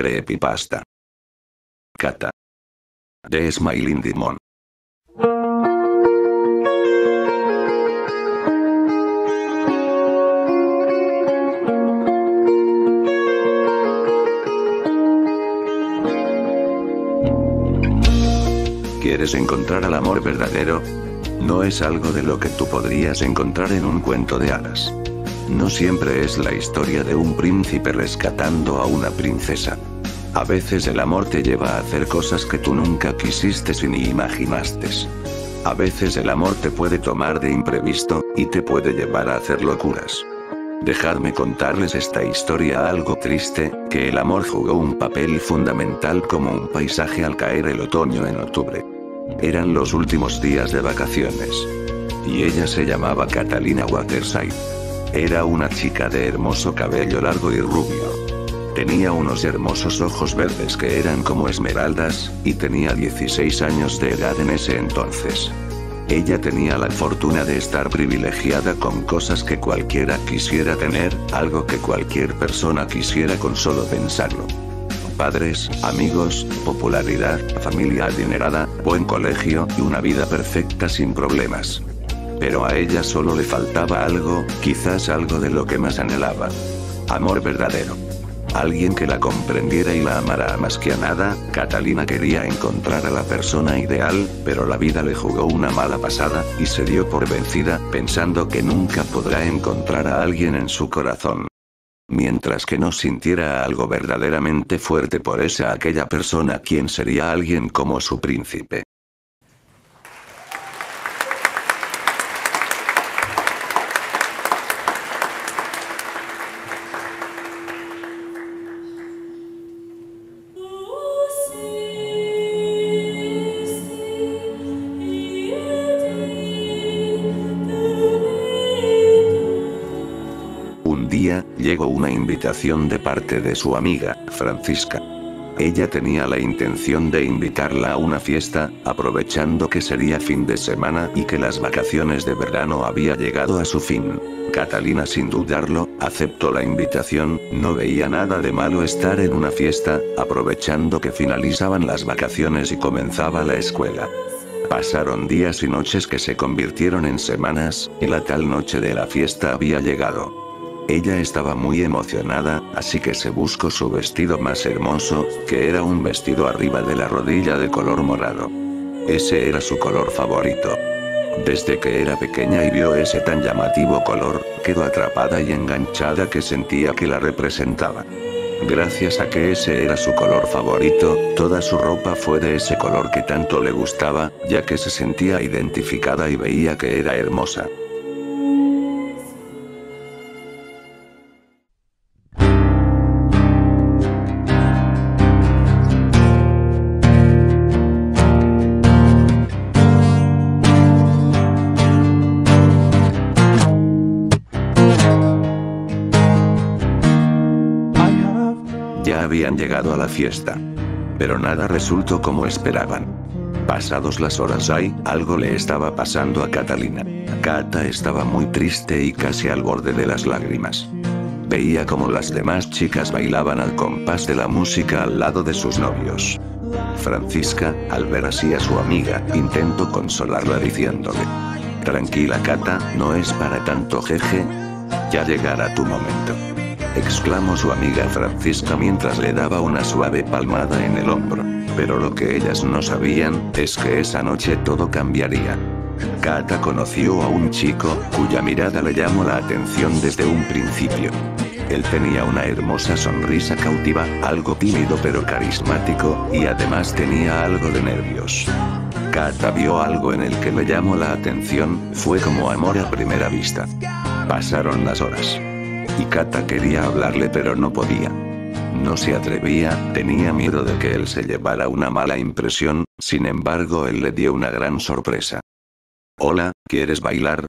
Creepypasta. Kata. The Smiling Demon. ¿Quieres encontrar al amor verdadero? No es algo de lo que tú podrías encontrar en un cuento de hadas. No siempre es la historia de un príncipe rescatando a una princesa. A veces el amor te lleva a hacer cosas que tú nunca quisiste ni imaginaste. A veces el amor te puede tomar de imprevisto, y te puede llevar a hacer locuras. Dejadme contarles esta historia algo triste, que el amor jugó un papel fundamental como un paisaje al caer el otoño en octubre. Eran los últimos días de vacaciones. Y ella se llamaba Catalina Waterside. Era una chica de hermoso cabello largo y rubio. Tenía unos hermosos ojos verdes que eran como esmeraldas, y tenía 16 años de edad en ese entonces. Ella tenía la fortuna de estar privilegiada con cosas que cualquiera quisiera tener, algo que cualquier persona quisiera con solo pensarlo. Padres, amigos, popularidad, familia adinerada, buen colegio y una vida perfecta sin problemas. Pero a ella solo le faltaba algo, quizás algo de lo que más anhelaba. Amor verdadero. Alguien que la comprendiera y la amara más que a nada. Catalina quería encontrar a la persona ideal, pero la vida le jugó una mala pasada, y se dio por vencida, pensando que nunca podrá encontrar a alguien en su corazón. Mientras que no sintiera algo verdaderamente fuerte por aquella persona, quien sería alguien como su príncipe. Un día, llegó una invitación de parte de su amiga, Francisca. Ella tenía la intención de invitarla a una fiesta, aprovechando que sería fin de semana y que las vacaciones de verano había llegado a su fin. Catalina, sin dudarlo, aceptó la invitación. No veía nada de malo estar en una fiesta, aprovechando que finalizaban las vacaciones y comenzaba la escuela. Pasaron días y noches que se convirtieron en semanas, y la tal noche de la fiesta había llegado. Ella estaba muy emocionada, así que se buscó su vestido más hermoso, que era un vestido arriba de la rodilla de color morado. Ese era su color favorito. Desde que era pequeña y vio ese tan llamativo color, quedó atrapada y enganchada que sentía que la representaba. Gracias a que ese era su color favorito, toda su ropa fue de ese color que tanto le gustaba, ya que se sentía identificada y veía que era hermosa. Ya habían llegado a la fiesta. Pero nada resultó como esperaban. Pasados las horas algo le estaba pasando a Catalina. Cata estaba muy triste y casi al borde de las lágrimas. Veía como las demás chicas bailaban al compás de la música al lado de sus novios. Francisca, al ver así a su amiga, intentó consolarla diciéndole: «Tranquila Cata, no es para tanto jeje. Ya llegará tu momento», exclamó su amiga Francisca mientras le daba una suave palmada en el hombro. Pero lo que ellas no sabían, es que esa noche todo cambiaría. Cata conoció a un chico, cuya mirada le llamó la atención desde un principio. Él tenía una hermosa sonrisa cautiva, algo tímido pero carismático, y además tenía algo de nervios. Cata vio algo en el que le llamó la atención, fue como amor a primera vista. Pasaron las horas. Y Cata quería hablarle pero no podía. No se atrevía, tenía miedo de que él se llevara una mala impresión. Sin embargo, él le dio una gran sorpresa. «Hola, ¿quieres bailar?»,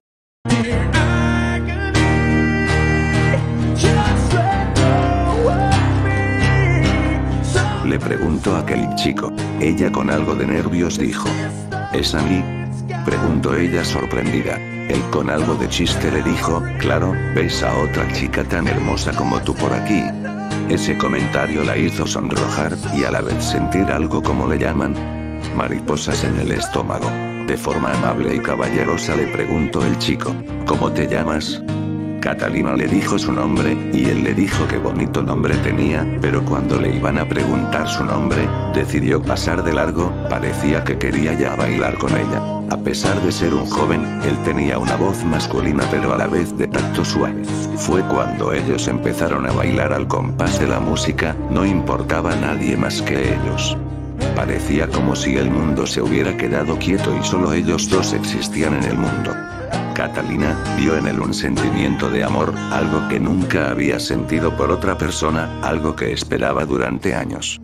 le preguntó aquel chico. Ella con algo de nervios dijo: «¿Es a mí?», preguntó ella sorprendida. Él con algo de chiste le dijo: «Claro, ¿ves a otra chica tan hermosa como tú por aquí?». Ese comentario la hizo sonrojar, y a la vez sentir algo como le llaman mariposas en el estómago. De forma amable y caballerosa le preguntó el chico: ¿cómo te llamas? Catalina le dijo su nombre, y él le dijo qué bonito nombre tenía, pero cuando le iban a preguntar su nombre, decidió pasar de largo. Parecía que quería ya bailar con ella. A pesar de ser un joven, él tenía una voz masculina pero a la vez de tacto suave. Fue cuando ellos empezaron a bailar al compás de la música, no importaba a nadie más que ellos. Parecía como si el mundo se hubiera quedado quieto y solo ellos dos existían en el mundo. Catalina vio en él un sentimiento de amor, algo que nunca había sentido por otra persona, algo que esperaba durante años.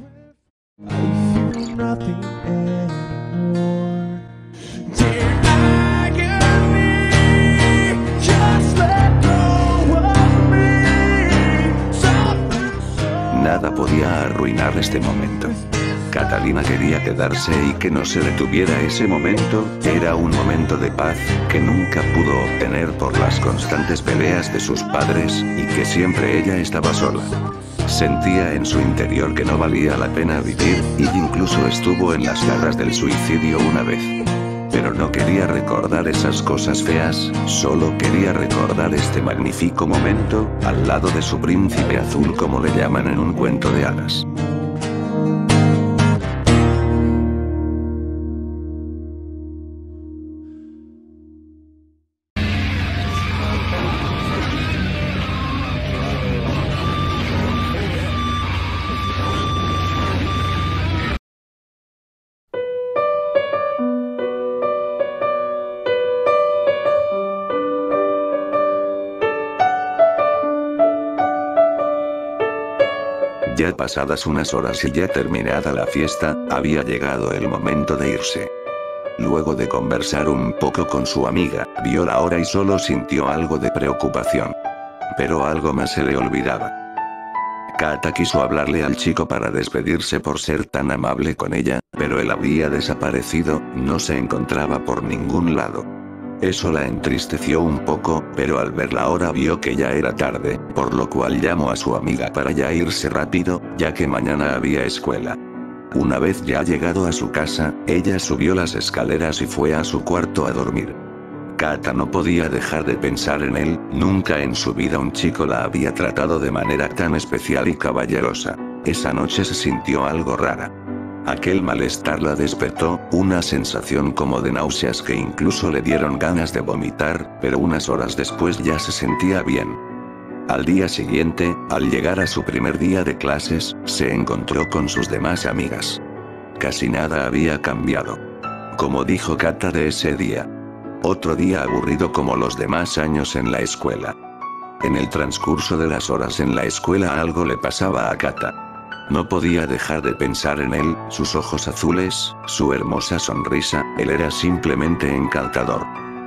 Nada podía arruinar este momento. Catalina quería quedarse y que no se detuviera ese momento. Era un momento de paz que nunca pudo obtener por las constantes peleas de sus padres, y que siempre ella estaba sola. Sentía en su interior que no valía la pena vivir, y incluso estuvo en las garras del suicidio una vez. Pero no quería recordar esas cosas feas, solo quería recordar este magnífico momento, al lado de su príncipe azul, como le llaman en un cuento de hadas. Ya pasadas unas horas y ya terminada la fiesta, había llegado el momento de irse. Luego de conversar un poco con su amiga, vio la hora y solo sintió algo de preocupación. Pero algo más se le olvidaba. Kata quiso hablarle al chico para despedirse por ser tan amable con ella, pero él había desaparecido, no se encontraba por ningún lado. Eso la entristeció un poco, pero al ver la hora vio que ya era tarde, por lo cual llamó a su amiga para ya irse rápido, ya que mañana había escuela. Una vez ya llegado a su casa, ella subió las escaleras y fue a su cuarto a dormir. Kata no podía dejar de pensar en él, nunca en su vida un chico la había tratado de manera tan especial y caballerosa. Esa noche se sintió algo rara. Aquel malestar la despertó, una sensación como de náuseas que incluso le dieron ganas de vomitar, pero unas horas después ya se sentía bien. Al día siguiente, al llegar a su primer día de clases, se encontró con sus demás amigas. Casi nada había cambiado. Como dijo Kata de ese día. Otro día aburrido como los demás años en la escuela. En el transcurso de las horas en la escuela algo le pasaba a Kata. No podía dejar de pensar en él, sus ojos azules, su hermosa sonrisa, él era simplemente encantador.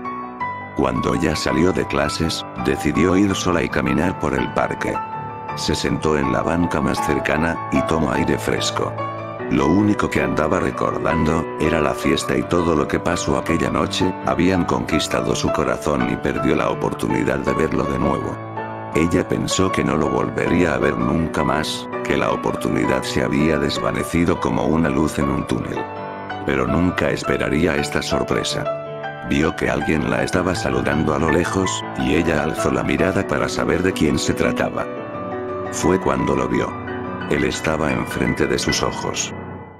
Cuando ya salió de clases, decidió ir sola y caminar por el parque. Se sentó en la banca más cercana, y tomó aire fresco. Lo único que andaba recordando, era la fiesta y todo lo que pasó aquella noche, habían conquistado su corazón y perdió la oportunidad de verlo de nuevo. Ella pensó que no lo volvería a ver nunca más, que la oportunidad se había desvanecido como una luz en un túnel. Pero nunca esperaría esta sorpresa. Vio que alguien la estaba saludando a lo lejos, y ella alzó la mirada para saber de quién se trataba. Fue cuando lo vio. Él estaba enfrente de sus ojos.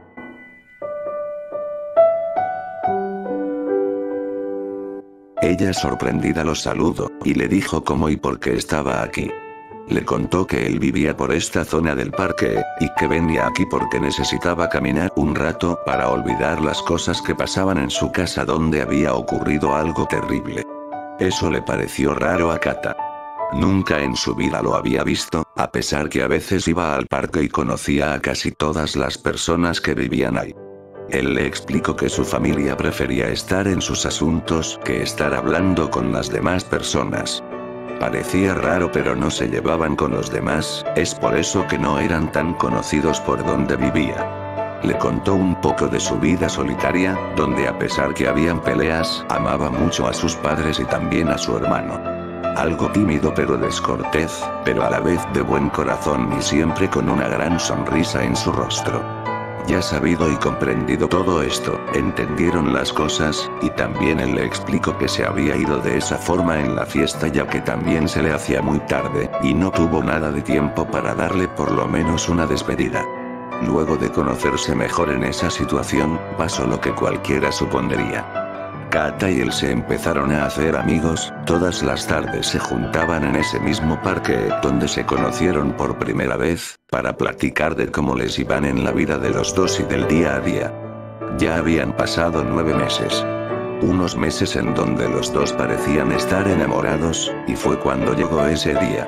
Ella sorprendida lo saludó, y le dijo cómo y por qué estaba aquí. Le contó que él vivía por esta zona del parque, y que venía aquí porque necesitaba caminar un rato para olvidar las cosas que pasaban en su casa donde había ocurrido algo terrible. Eso le pareció raro a Kata. Nunca en su vida lo había visto, a pesar que a veces iba al parque y conocía a casi todas las personas que vivían ahí. Él le explicó que su familia prefería estar en sus asuntos que estar hablando con las demás personas. Parecía raro pero no se llevaban con los demás, es por eso que no eran tan conocidos por donde vivía. Le contó un poco de su vida solitaria, donde a pesar que habían peleas, amaba mucho a sus padres y también a su hermano. Algo tímido pero descortés, pero a la vez de buen corazón y siempre con una gran sonrisa en su rostro. Ya sabido y comprendido todo esto, entendieron las cosas, y también él le explicó que se había ido de esa forma en la fiesta ya que también se le hacía muy tarde, y no tuvo nada de tiempo para darle por lo menos una despedida. Luego de conocerse mejor en esa situación, pasó lo que cualquiera supondría. Kata y él se empezaron a hacer amigos, todas las tardes se juntaban en ese mismo parque donde se conocieron por primera vez, para platicar de cómo les iban en la vida de los dos y del día a día. Ya habían pasado 9 meses. Unos meses en donde los dos parecían estar enamorados, y fue cuando llegó ese día.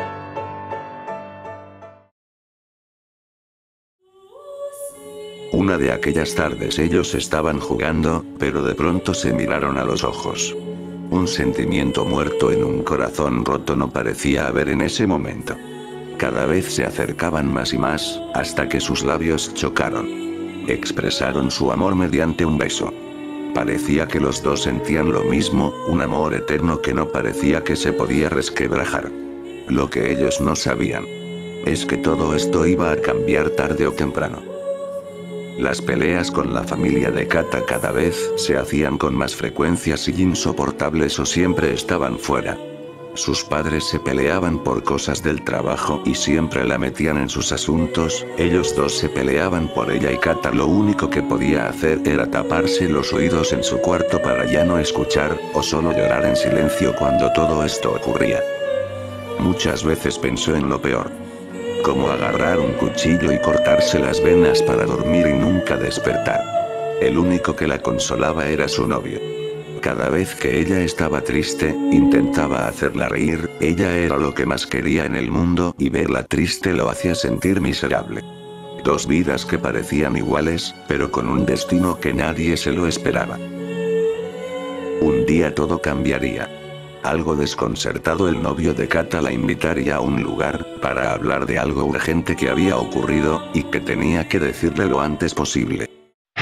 Una de aquellas tardes ellos estaban jugando, pero de pronto se miraron a los ojos. Un sentimiento muerto en un corazón roto no parecía haber en ese momento. Cada vez se acercaban más y más, hasta que sus labios chocaron. Expresaron su amor mediante un beso. Parecía que los dos sentían lo mismo, un amor eterno que no parecía que se podía resquebrajar. Lo que ellos no sabían es que todo esto iba a cambiar tarde o temprano. Las peleas con la familia de Kata cada vez se hacían con más frecuencias y insoportables o siempre estaban fuera. Sus padres se peleaban por cosas del trabajo y siempre la metían en sus asuntos, ellos dos se peleaban por ella y Kata lo único que podía hacer era taparse los oídos en su cuarto para ya no escuchar, o solo llorar en silencio cuando todo esto ocurría. Muchas veces pensó en lo peor. Como agarrar un cuchillo y cortarse las venas para dormir y nunca despertar. El único que la consolaba era su novio. Cada vez que ella estaba triste, intentaba hacerla reír, ella era lo que más quería en el mundo y verla triste lo hacía sentir miserable. Dos vidas que parecían iguales, pero con un destino que nadie se lo esperaba. Un día todo cambiaría. Algo desconcertado el novio de Kata la invitaría a un lugar, para hablar de algo urgente que había ocurrido, y que tenía que decirle lo antes posible.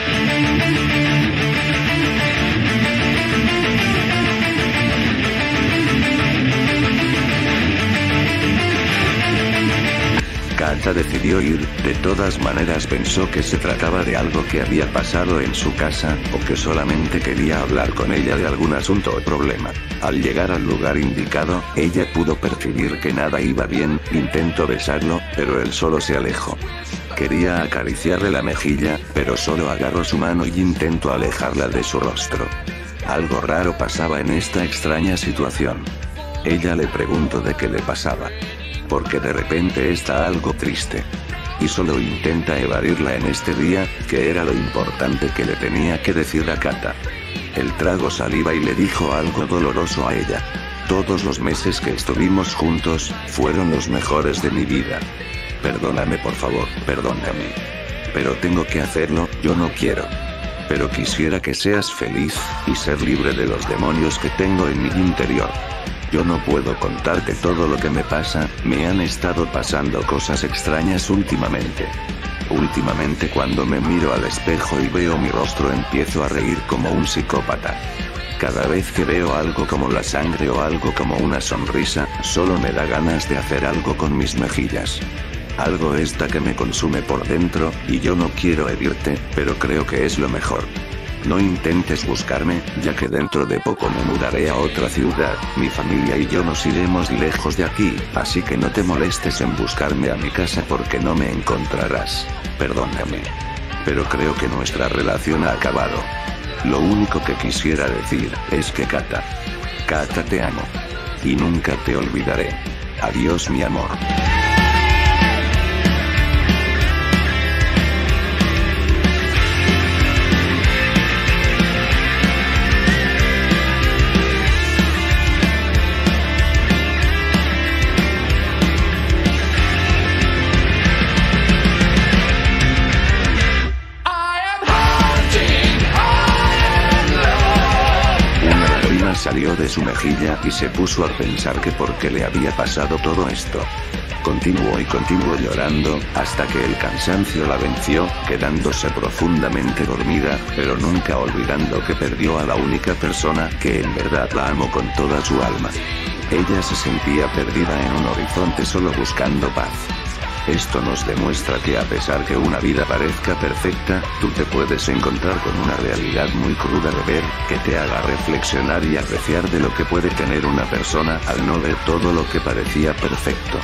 Kata decidió ir, de todas maneras pensó que se trataba de algo que había pasado en su casa, o que solamente quería hablar con ella de algún asunto o problema. Al llegar al lugar indicado, ella pudo percibir que nada iba bien, intentó besarlo, pero él solo se alejó. Quería acariciarle la mejilla, pero solo agarró su mano y intentó alejarla de su rostro. Algo raro pasaba en esta extraña situación. Ella le preguntó de qué le pasaba. Porque de repente está algo triste. Y solo intenta evadirla en este día, que era lo importante que le tenía que decir a Kata. Él tragó saliva y le dijo algo doloroso a ella. Todos los meses que estuvimos juntos, fueron los mejores de mi vida. Perdóname por favor, perdóname. Pero tengo que hacerlo, yo no quiero. Pero quisiera que seas feliz, y ser libre de los demonios que tengo en mi interior. Yo no puedo contarte todo lo que me pasa, me han estado pasando cosas extrañas últimamente. Últimamente cuando me miro al espejo y veo mi rostro empiezo a reír como un psicópata. Cada vez que veo algo como la sangre o algo como una sonrisa, solo me da ganas de hacer algo con mis mejillas. Algo esta que me consume por dentro, y yo no quiero herirte, pero creo que es lo mejor. No intentes buscarme, ya que dentro de poco me mudaré a otra ciudad, mi familia y yo nos iremos lejos de aquí, así que no te molestes en buscarme a mi casa porque no me encontrarás. Perdóname. Pero creo que nuestra relación ha acabado. Lo único que quisiera decir, es que Kata, te amo. Y nunca te olvidaré. Adiós mi amor. Salió de su mejilla y se puso a pensar que por qué le había pasado todo esto. Continuó llorando, hasta que el cansancio la venció, quedándose profundamente dormida, pero nunca olvidando que perdió a la única persona que en verdad la amó con toda su alma. Ella se sentía perdida en un horizonte solo buscando paz. Esto nos demuestra que a pesar que una vida parezca perfecta, tú te puedes encontrar con una realidad muy cruda de ver, que te haga reflexionar y apreciar de lo que puede tener una persona al no ver todo lo que parecía perfecto.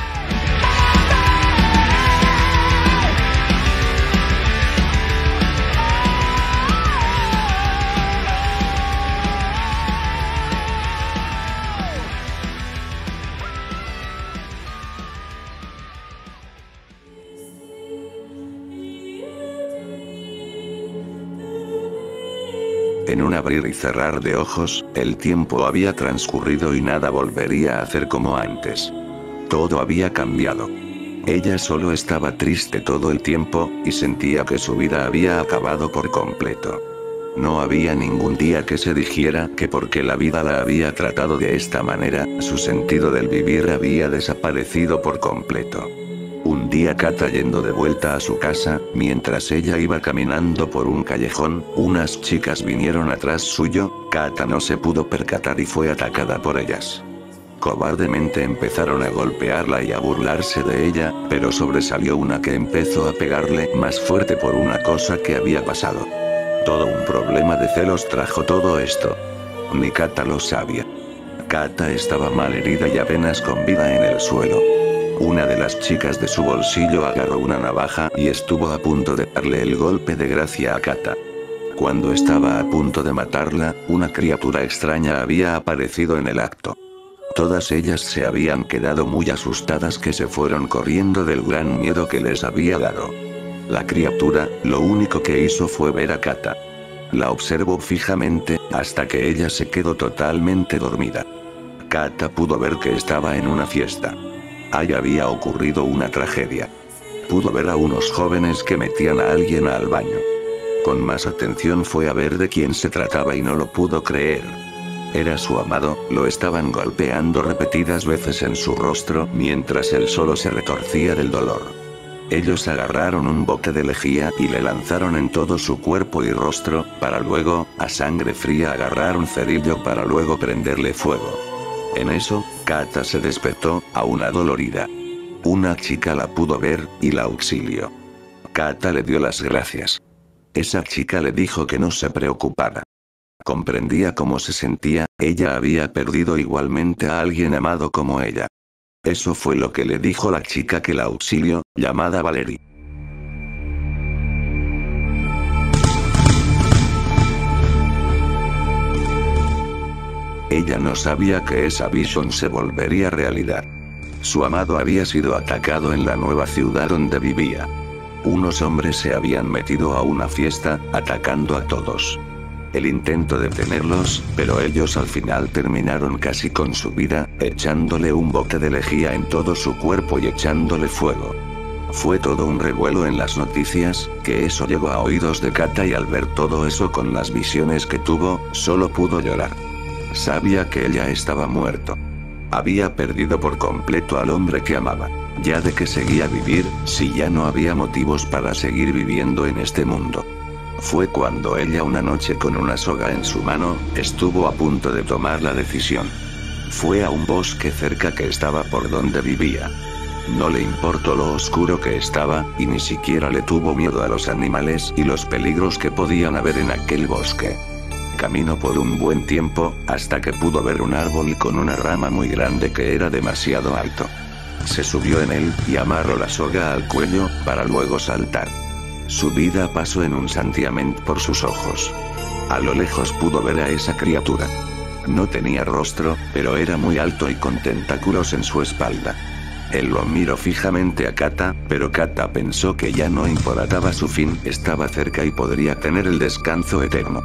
En un abrir y cerrar de ojos, el tiempo había transcurrido y nada volvería a ser como antes. Todo había cambiado. Ella solo estaba triste todo el tiempo, y sentía que su vida había acabado por completo. No había ningún día que se dijera que porque la vida la había tratado de esta manera, su sentido del vivir había desaparecido por completo. Un día Kata yendo de vuelta a su casa, mientras ella iba caminando por un callejón, unas chicas vinieron atrás suyo, Kata no se pudo percatar y fue atacada por ellas. Cobardemente empezaron a golpearla y a burlarse de ella, pero sobresalió una que empezó a pegarle más fuerte por una cosa que había pasado. Todo un problema de celos trajo todo esto. Ni Kata lo sabía. Kata estaba mal herida y apenas con vida en el suelo. Una de las chicas de su bolsillo agarró una navaja y estuvo a punto de darle el golpe de gracia a Kata. Cuando estaba a punto de matarla, una criatura extraña había aparecido en el acto. Todas ellas se habían quedado muy asustadas que se fueron corriendo del gran miedo que les había dado. La criatura, lo único que hizo fue ver a Kata. La observó fijamente, hasta que ella se quedó totalmente dormida. Kata pudo ver que estaba en una fiesta. Ahí había ocurrido una tragedia. Pudo ver a unos jóvenes que metían a alguien al baño. Con más atención fue a ver de quién se trataba y no lo pudo creer. Era su amado, lo estaban golpeando repetidas veces en su rostro mientras él solo se retorcía del dolor. Ellos agarraron un bote de lejía y le lanzaron en todo su cuerpo y rostro, para luego, a sangre fría agarrar un cerillo para luego prenderle fuego. En eso, Kata se despertó, aún adolorida. Una chica la pudo ver, y la auxilió. Kata le dio las gracias. Esa chica le dijo que no se preocupara. Comprendía cómo se sentía, ella había perdido igualmente a alguien amado como ella. Eso fue lo que le dijo la chica que la auxilió, llamada Valerie. Ella no sabía que esa visión se volvería realidad. Su amado había sido atacado en la nueva ciudad donde vivía. Unos hombres se habían metido a una fiesta, atacando a todos. El intento de detenerlos, pero ellos al final terminaron casi con su vida, echándole un bote de lejía en todo su cuerpo y echándole fuego. Fue todo un revuelo en las noticias, que eso llegó a oídos de Kata y al ver todo eso con las visiones que tuvo, solo pudo llorar. Sabía que ella estaba muerto. Había perdido por completo al hombre que amaba. Ya de qué seguía vivir, si ya no había motivos para seguir viviendo en este mundo. Fue cuando ella una noche con una soga en su mano, estuvo a punto de tomar la decisión. Fue a un bosque cerca que estaba por donde vivía. No le importó lo oscuro que estaba, y ni siquiera le tuvo miedo a los animales y los peligros que podían haber en aquel bosque. Caminó por un buen tiempo, hasta que pudo ver un árbol con una rama muy grande que era demasiado alto. Se subió en él, y amarró la soga al cuello, para luego saltar. Su vida pasó en un santiamén por sus ojos. A lo lejos pudo ver a esa criatura. No tenía rostro, pero era muy alto y con tentáculos en su espalda. Él lo miró fijamente a Kata, pero Kata pensó que ya no importaba su fin, estaba cerca y podría tener el descanso eterno.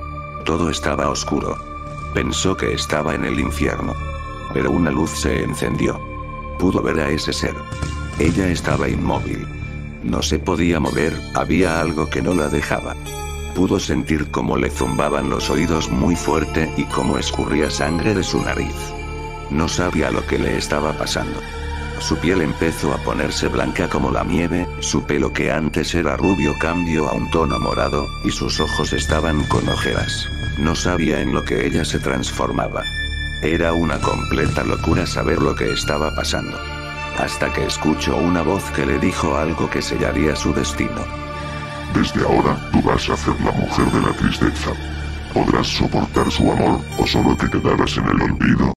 Todo estaba oscuro. Pensó que estaba en el infierno. Pero una luz se encendió. Pudo ver a ese ser. Ella estaba inmóvil. No se podía mover, había algo que no la dejaba. Pudo sentir cómo le zumbaban los oídos muy fuerte y cómo escurría sangre de su nariz. No sabía lo que le estaba pasando. Su piel empezó a ponerse blanca como la nieve, su pelo que antes era rubio cambió a un tono morado, y sus ojos estaban con ojeras. No sabía en lo que ella se transformaba. Era una completa locura saber lo que estaba pasando. Hasta que escuchó una voz que le dijo algo que sellaría su destino. Desde ahora, tú vas a ser la mujer de la tristeza. ¿Podrás soportar su amor, o solo te quedarás en el olvido?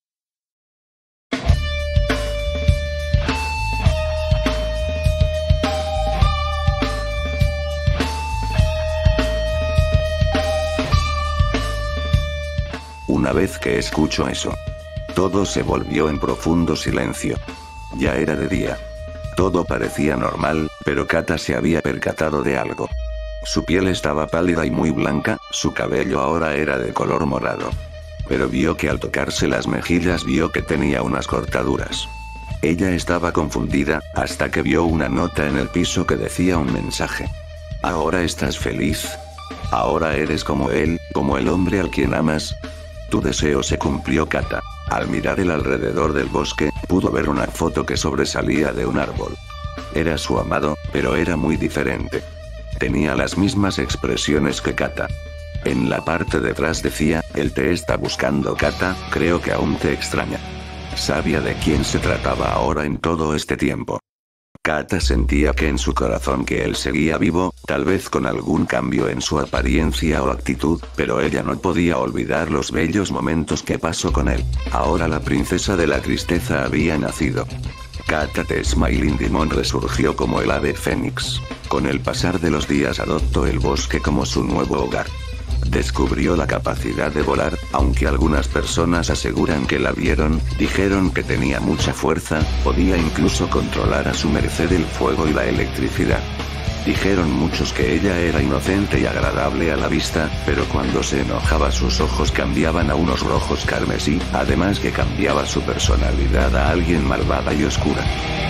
Una vez que escuchó eso, todo se volvió en profundo silencio. Ya era de día. Todo parecía normal, pero Kata se había percatado de algo. Su piel estaba pálida y muy blanca, su cabello ahora era de color morado. Pero vio que al tocarse las mejillas vio que tenía unas cortaduras. Ella estaba confundida, hasta que vio una nota en el piso que decía un mensaje. ¿Ahora estás feliz? ¿Ahora eres como él, como el hombre al quien amas? Tu deseo se cumplió, Kata. Al mirar el alrededor del bosque, pudo ver una foto que sobresalía de un árbol. Era su amado, pero era muy diferente. Tenía las mismas expresiones que Kata. En la parte de atrás decía, él te está buscando, Kata, creo que aún te extraña. Sabía de quién se trataba ahora en todo este tiempo. Kata sentía que en su corazón que él seguía vivo, tal vez con algún cambio en su apariencia o actitud, pero ella no podía olvidar los bellos momentos que pasó con él. Ahora la princesa de la tristeza había nacido. Kata the Smiling Demon resurgió como el ave fénix. Con el pasar de los días adoptó el bosque como su nuevo hogar. Descubrió la capacidad de volar, aunque algunas personas aseguran que la vieron, dijeron que tenía mucha fuerza, podía incluso controlar a su merced el fuego y la electricidad. Dijeron muchos que ella era inocente y agradable a la vista, pero cuando se enojaba sus ojos cambiaban a unos rojos carmesí, además que cambiaba su personalidad a alguien malvada y oscura.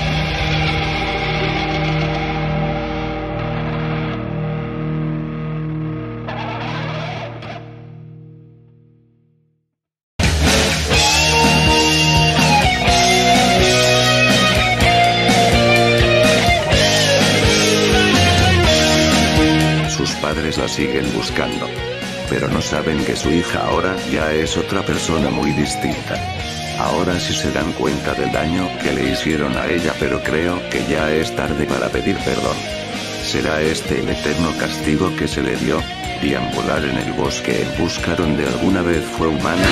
La siguen buscando. Pero no saben que su hija ahora ya es otra persona muy distinta. Ahora sí se dan cuenta del daño que le hicieron a ella, pero creo que ya es tarde para pedir perdón. ¿Será este el eterno castigo que se le dio? Deambular en el bosque en busca donde alguna vez fue humana.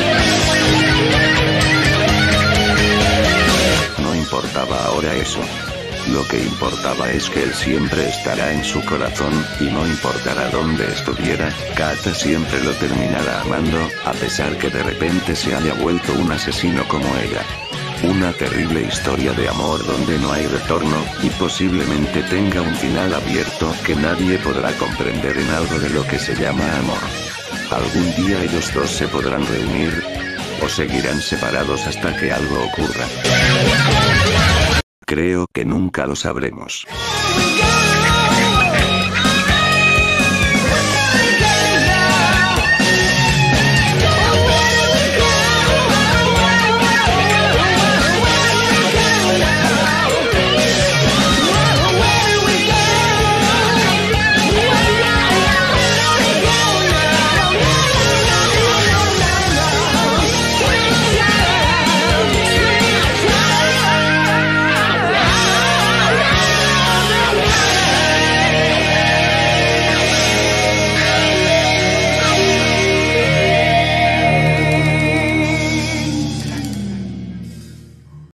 No importaba ahora eso. Lo que importaba es que él siempre estará en su corazón, y no importará dónde estuviera, Kata siempre lo terminará amando, a pesar que de repente se haya vuelto un asesino como ella. Una terrible historia de amor donde no hay retorno, y posiblemente tenga un final abierto que nadie podrá comprender en algo de lo que se llama amor. ¿Algún día ellos dos se podrán reunir? ¿O seguirán separados hasta que algo ocurra? Creo que nunca lo sabremos.